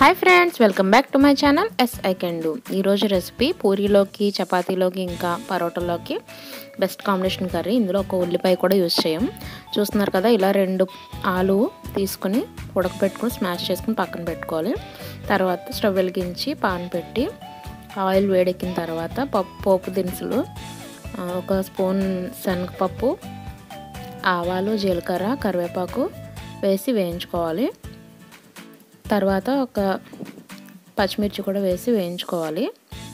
Hi friends welcome back to my channel yes I can do. ఈరోజు recipe పూరీలోకి చపాతీలోకి ఇంకా పరోటాలోకి బెస్ట్ కాంబినేషన్ కర్రీ। ఇందులో ఒక ఉల్లిపాయ కూడా యూజ్ చేయం। చూస్తున్నారు కదా, ఇలా రెండు ఆలు తీసుకొని ఉడకబెట్టుకొని స్మాష్ చేసుకొని పక్కన పెట్టుకోవాలి। తర్వాత స్టవ్ వెలిగించి పాన్ పెట్టి ఆయిల్ వేడెక్కిన తర్వాత పోపు దినుసులు ఒక స్పూన్ శనగపప్పు, ఆవాలు, జీలకర్ర, కరివేపాకు వేసి వేయించుకోవాలి। తర్వాత ఒక పచ్చిమిర్చి కూడా వేసి వేయించుకోవాలి।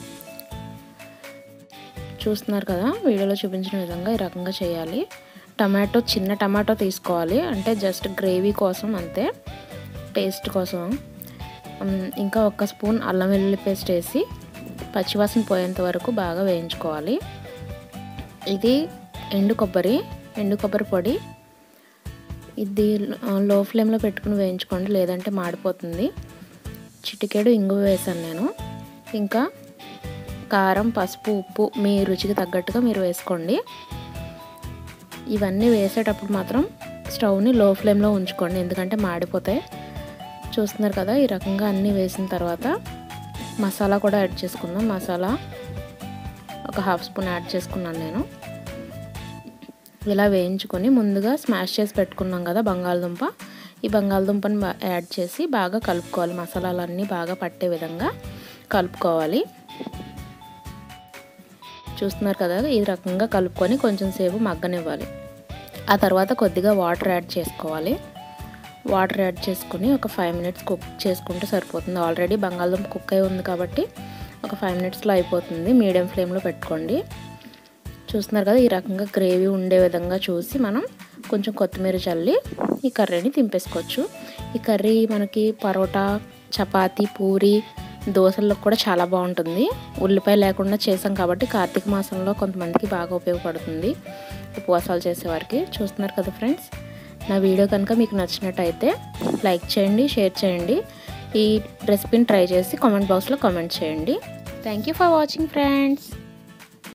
చూస్తున్నారు కదా, వీడియోలో చూపించిన విధంగా ఈ రకంగా చేయాలి। చిన్న టమాటో తీసుకోవాలి, అంటే జస్ట్ గ్రేవీ కోసం అంతే, టేస్ట్ కోసం। ఇంకా ఒక స్పూన్ అల్లం వెల్లుల్లి పేస్ట్ వేసి పచ్చివాసన పోయేంత వరకు బాగా వేయించుకోవాలి। ఇది ఎండు కొబ్బరి పొడి। ఇది లో ఫ్లేమ్లో పెట్టుకుని వేయించుకోండి, లేదంటే మాడిపోతుంది। చిటికెడు ఇంగువ వేసాను నేను। ఇంకా కారం, పసుపు, ఉప్పు మీ రుచికి తగ్గట్టుగా మీరు వేసుకోండి। ఇవన్నీ వేసేటప్పుడు మాత్రం స్టవ్ని లో ఫ్లేమ్లో ఉంచుకోండి, ఎందుకంటే మాడిపోతాయి। చూస్తున్నారు కదా, ఈ రకంగా అన్నీ వేసిన తర్వాత మసాలా కూడా యాడ్ చేసుకుందాం। మసాలా ఒక హాఫ్ స్పూన్ యాడ్ చేసుకున్నాను నేను। ఇలా వేయించుకొని ముందుగా స్మాష్ చేసి పెట్టుకున్నాం కదా బంగాళదుంప, ఈ బంగాళదుంపని యాడ్ చేసి బాగా కలుపుకోవాలి। మసాలాలన్నీ బాగా పట్టే విధంగా కలుపుకోవాలి। చూస్తున్నారు కదా, ఈ రకంగా కలుపుకొని కొంచెం సేపు మగ్గనివ్వాలి। ఆ తర్వాత కొద్దిగా వాటర్ యాడ్ చేసుకోవాలి। వాటర్ యాడ్ చేసుకుని ఒక 5 మినిట్స్ కుక్ చేసుకుంటే సరిపోతుంది। ఆల్రెడీ బంగాళదుంప కుక్ అయి ఉంది కాబట్టి ఒక 5 మినిట్స్లో అయిపోతుంది। మీడియం ఫ్లేమ్లో పెట్టుకోండి। చూస్తున్నారు కదా, ఈ రకంగా గ్రేవీ ఉండే విధంగా చూసి మనం కొంచెం కొత్తిమీర చల్లి ఈ కర్రీని తింపేసుకోవచ్చు। ఈ కర్రీ మనకి పరోటా, చపాతీ, పూరి, దోశల్లో కూడా చాలా బాగుంటుంది। ఉల్లిపాయ లేకుండా చేసాం కాబట్టి కార్తీక మాసంలో కొంతమందికి బాగా ఉపయోగపడుతుంది, ఉపవాసాలు చేసేవారికి। చూస్తున్నారు కదా ఫ్రెండ్స్, నా వీడియో కనుక మీకు నచ్చినట్టయితే లైక్ చేయండి, షేర్ చేయండి। ఈ రెసిపీని ట్రై చేసి కామెంట్ బాక్స్లో కామెంట్ చేయండి। Thank you for watching friends.